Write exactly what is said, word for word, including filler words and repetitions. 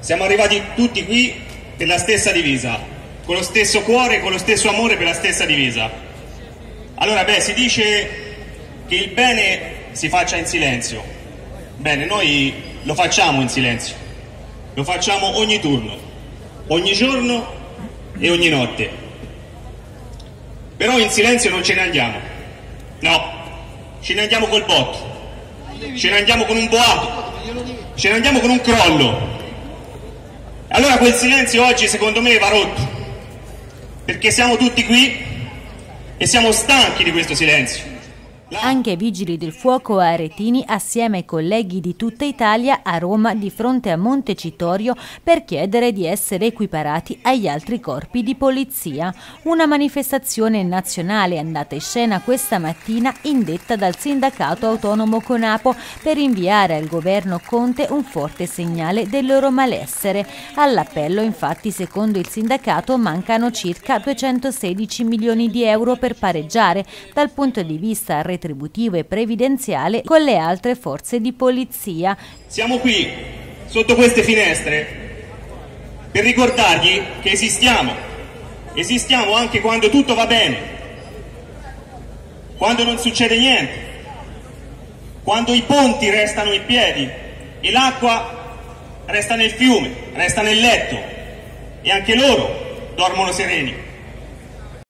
Siamo arrivati tutti qui per la stessa divisa, con lo stesso cuore, con lo stesso amore per la stessa divisa. Allora, beh, si dice che il bene si faccia in silenzio. Bene, noi lo facciamo in silenzio, lo facciamo ogni turno, ogni giorno e ogni notte. Però in silenzio non ce ne andiamo, no, ce ne andiamo col botto, ce ne andiamo con un boato, ce ne andiamo con un crollo. Allora quel silenzio oggi secondo me va rotto, perché siamo tutti qui e siamo stanchi di questo silenzio. Anche i Vigili del Fuoco a Aretini, assieme ai colleghi di tutta Italia, a Roma di fronte a Montecitorio per chiedere di essere equiparati agli altri corpi di polizia. Una manifestazione nazionale andata in scena questa mattina indetta dal sindacato autonomo Conapo per inviare al governo Conte un forte segnale del loro malessere. All'appello, infatti, secondo il sindacato mancano circa duecentosedici milioni di euro per pareggiare dal punto di vista retributivo e previdenziale con le altre forze di polizia. Siamo qui, sotto queste finestre, per ricordargli che esistiamo. Esistiamo anche quando tutto va bene, quando non succede niente, quando i ponti restano in piedi e l'acqua resta nel fiume, resta nel letto e anche loro dormono sereni.